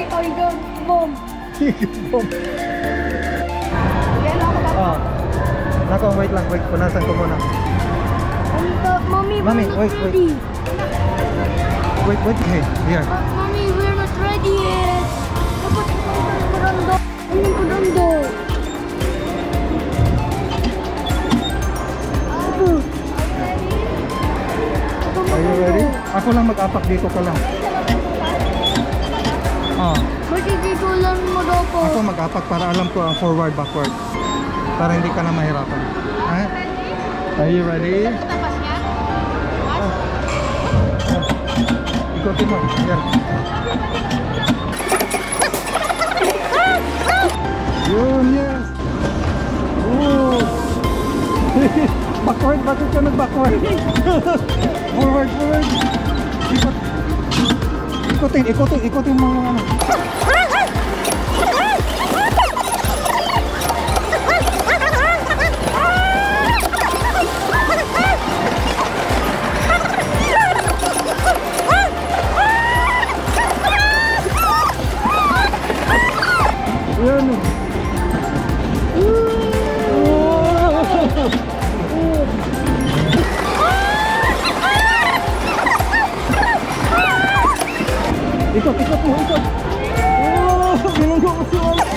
I got bomb. Bomb. Nako, wait lang, wait. Punasan ko muna. Mommy, Mami, we're not wait. ready. Wait, hey, here. Mommy, we're not ready yet. Dapat kurando. Ano kurando? Are you ready? Ako lang mag-apak, dito ka lang. Bakit dito lang mo daw po? Ako mag-apak para alam ko ang forward, backward. Para hindi ka na mahirapan. Are you ready? Ikutin mo. Here. Yun, yes. Oh. Backward, bakit ka nag-backward? Forward. Ikutin mo yung ano. Yan. Ikot mo. Binunggo ko si Wala.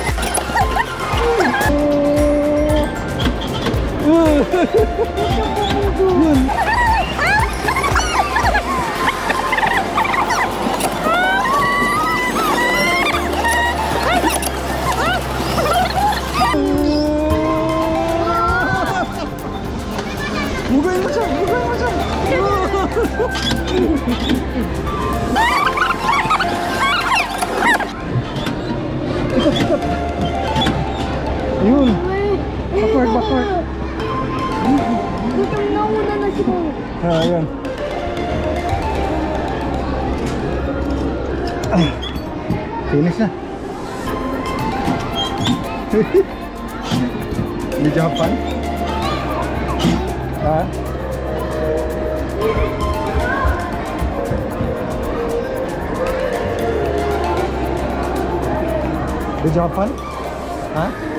Yun. Mugayin mo siya. Ikot. Yun. Backward. Gutom na una na siya. Ayan. Finish na. Did you have fun? Did you have fun?